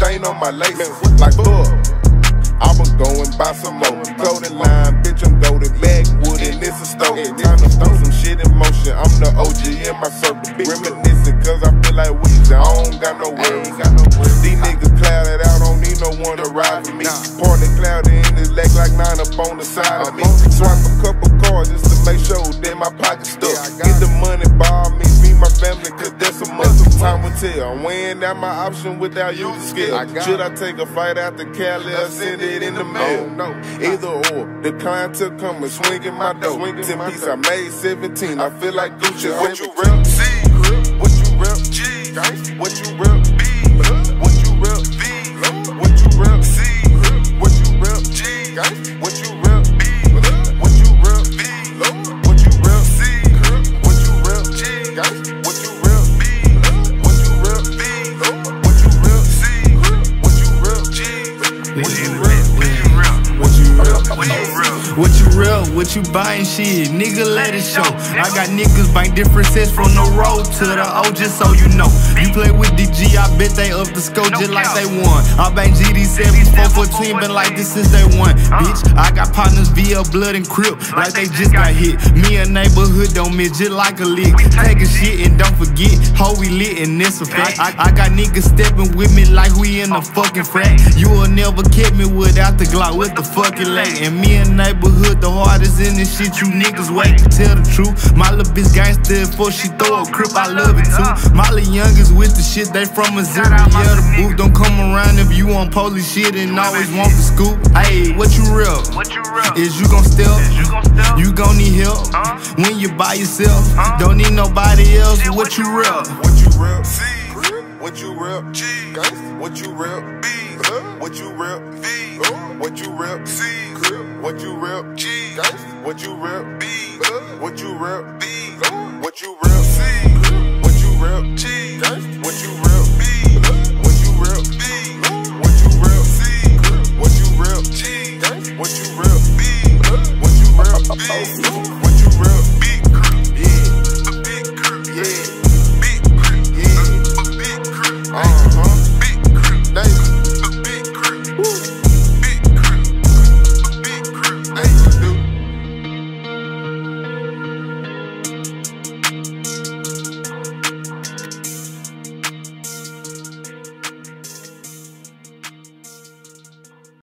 chain on my lace. Like fuck, I'ma go and buy some more. Clothing line, bitch, I'm goated. Backwood and it's a stove. Time to throw some shit in motion. I'm the OG in my circle. Reminiscing cause I feel like Weezy. I don't got no worries. These niggas clouded out, don't need no one to ride for me. Partner clouded in his leg like 9 up on the side of me. Swipe a couple cards just to make sure that my pocket stuck. Get the money, borrow me, feed my family, cause that's a must. Time will tell, I'm weighing out my option without using skill. Should I take a fight out to Cali or send it in the mail? Either or, the clientele come and swing in my dough. 10 piece I made 17, I feel like Gucci. What you rep C? What you rep G? What you rep B? What you rep V? What you rep C? What you rep G? What you rep B? What you rep V? What you rep C? What you rep G? What you rep B? What you rep V? What you rep C? What you rep G? What you rep? What you rep? What you rep? What you real, what you buying shit, nigga let it show. I got niggas buying different sets from the road to the O, just so you know. You play with DG, I bet they up the scope just like they won. I bang GD7 414, been like this since day one. Bitch, I got partners via blood and crip, like they just got hit. Me a neighborhood don't miss just like a lick. Taking shit and don't forget, how we lit and this a fact. I got niggas stepping with me like we in a fucking frat. You will never keep me without the Glock with the fucking leg. And me and neighborhood, the hardest in this shit, you niggas wait to tell the truth. My little bitch gangster before she throw a crip, I love it too. My little youngest with the shit, they from Missouri, yeah, the booth. Don't come around if you want police shit and always want the scoop. Hey, what you real? Is you gon' steal? You gon' need help when you by yourself. Don't need nobody else. What you real? What you rep C? What you rep G? What you rep B? What you rep V? What you rep C? What you rep G? What you rep B? What you rep B? What you rep C? What you rep G? What you rep B? What you rep B? What you rep C? What you rep G? What you rep B? What you rep B? What you rep